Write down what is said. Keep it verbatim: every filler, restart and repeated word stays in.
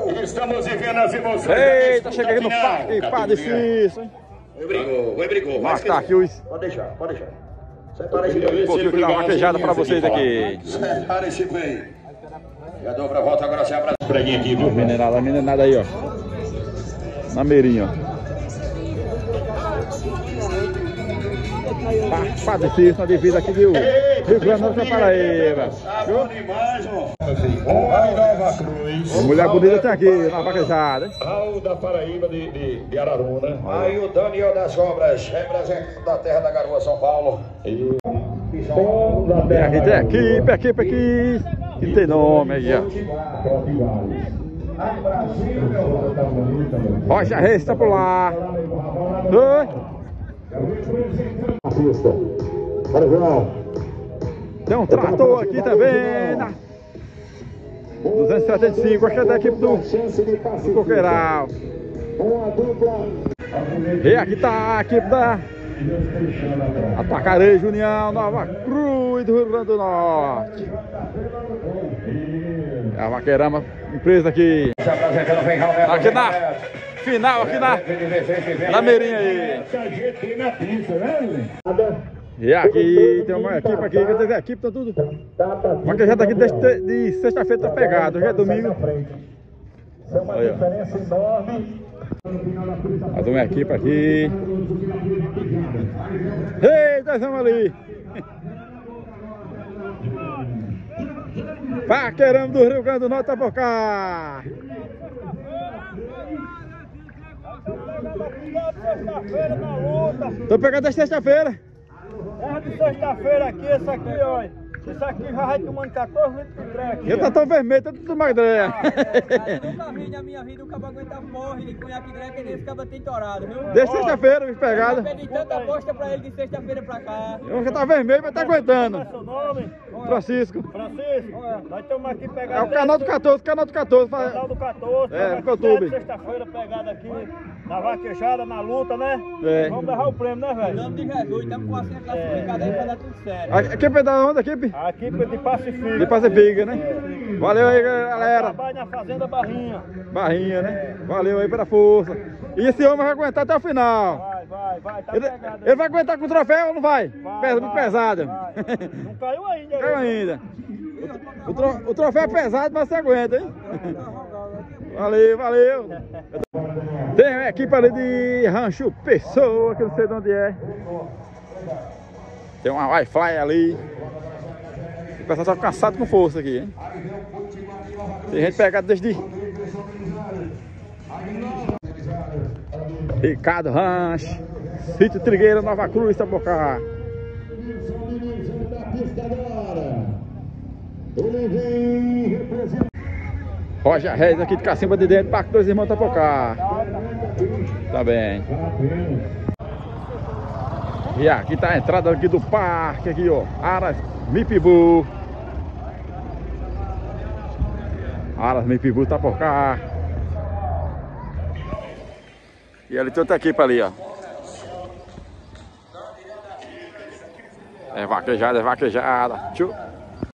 Estamos vivendo as emoções. Eita, cheguei no parque, Padre Cício, hein? Brigou, vai brigou. Mas tá aqui os... Pode deixar, pode deixar. Separa esse Um pouquinho aqui da vaquejada pra vocês aqui. Separa esse aí. Já dou pra volta, agora você abraça o preguinho aqui, viu? Meninada, meninada aí, ó. Na meirinha, ó. Padre Cício, na divisa aqui do Rio Grande do Norte, Paraíba. A mulher bonita tem aqui na vaquejada, hein? Raul da Paraíba de, de, de Araruna. Aí o Daniel das Obras, representante da terra da Garoa, São Paulo. E... Tem aqui, tem equipe, equipe aqui. Que tem nome aí, ó. Rocha Reis tá por lá. Oi. Tem um trator aqui também. Na duzentos e setenta e cinco, acho que é da equipe do, do Coqueiral. E aqui tá a equipe da Atacarejo União Nova Cruz do Rio Grande do Norte. É a Vaqueirama, empresa aqui. Aqui na final, aqui na, na meirinha aí. E aqui tem uma equipe aqui, quer dizer, a equipe tá tudo. Vaquejada aqui desde de sexta-feira tá pegado, hoje é domingo. Olha. Mais uma equipe aqui. Ei, nós vamos ali. Vaqueirama do Rio Grande do Norte tá por cá. Sexta-feira na luta. Tô pegando desde sexta-feira. É de sexta-feira aqui, esse aqui, olha. Isso aqui já vai tomando quatorze litros de trem aqui. Eu tô tão vermelho, tô tudo magreia. Ah, é, eu nunca vi na minha vida o cabo aguentar morre de cunhaque grande que nesse cabo tem torado, viu? Desde sexta-feira, me pegada. Eu pedi tanta aposta pra ele de sexta-feira pra cá. Eu já tá vermelho, mas tá aguentando. Qual é seu nome? Francisco. Francisco. Nós estamos aqui pegando. É o canal do quatorze, canal do quatorze. Canal do quatorze. É, no YouTube. Sexta-feira pegado aqui na vaquejada, na luta, né? É. Vamos levar o prêmio, né, Em velho? nome de Jesus, estamos com a senha classificada aí pra dar tudo certo. A equipe é da onde, equipe? A equipe de Pacifica. De Pacifica, né? Valeu aí, galera. Trabalha na Fazenda Barrinha. Barrinha, né? Valeu aí pela força. E esse homem vai aguentar até o final. Vai, vai, vai. Tá Ele, pegado. ele vai aguentar com o troféu ou não vai? Vai, Pesa vai, muito pesado. vai. Não caiu ainda. Caiu ainda. O, o, tro, o troféu é pesado, mas você aguenta, hein? Valeu, valeu. Tem uma equipe ali de Rancho Pessoa, que eu não sei de onde é. Tem uma Wi-Fi ali. O pessoal tá cansado com força aqui, hein? Tem gente pegada desde... Ricardo Rancho, Sítio Trigueira, Nova Cruz, Tabocá. Roger Reis aqui de Cacimba de Dentro, Parque Dois Irmãos Tapocá. Tá bem. E aqui tá a entrada aqui do parque, aqui ó, Aras Mipibu. Aras Mipibu tá por cá. E ali tem outra equipe ali, ó. É vaquejada, é vaquejada. Tchau.